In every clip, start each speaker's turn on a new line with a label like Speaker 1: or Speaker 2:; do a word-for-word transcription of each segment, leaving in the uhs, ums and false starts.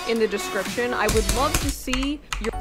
Speaker 1: in the description. I would love to see your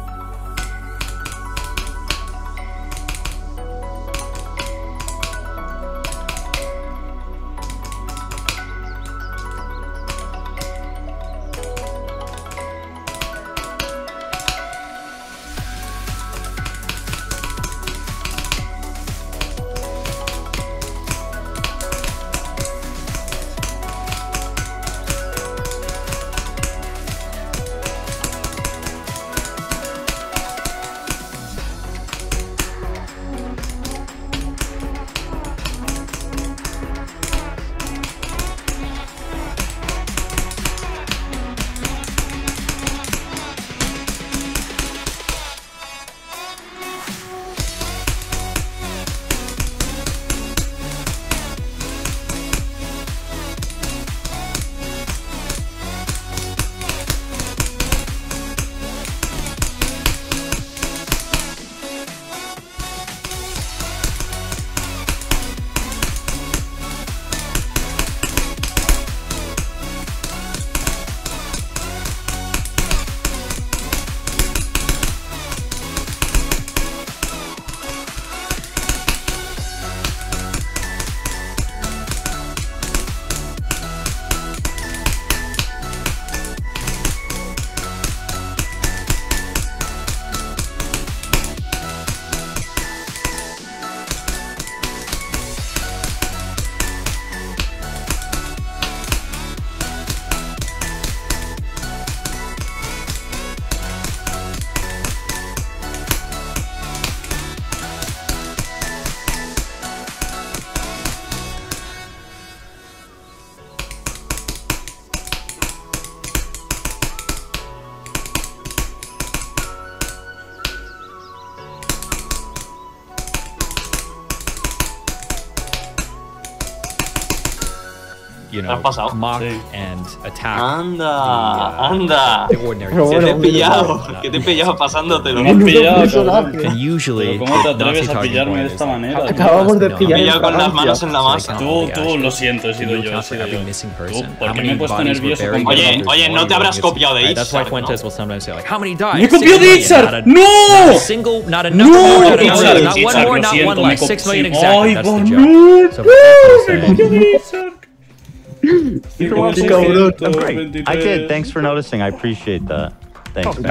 Speaker 2: you know, mock sí. and attack.
Speaker 3: Anda,
Speaker 2: the, uh,
Speaker 3: anda.
Speaker 2: The ordinary.
Speaker 3: ¿Qué te he pillado? ¿Qué te he pillado pasándotelo?
Speaker 4: Me has pillado,
Speaker 2: And usually,
Speaker 4: ¿cómo te atreves a pillarme de esta manera?
Speaker 5: Acabamos de pillar.
Speaker 3: Me he pillado con las manos en la masa.
Speaker 4: Tú, tú, lo siento, he sido yo, he sido yo. Tú, ¿por qué me he puesto nervioso con
Speaker 3: Oye, oye, no te habrás copiado de
Speaker 2: That's why
Speaker 3: Itzar,
Speaker 2: Fuentes will sometimes say like, how many died?
Speaker 4: ¡Me copió de Itzar! ¡No!
Speaker 2: Not a single, not enough.
Speaker 4: ¡No!
Speaker 2: Not one more, not one less. Six million exactly. That's the
Speaker 4: joke.
Speaker 2: So
Speaker 4: me copió de Itzar.
Speaker 5: I'm great. I did. Thanks for noticing. I appreciate that. Thanks.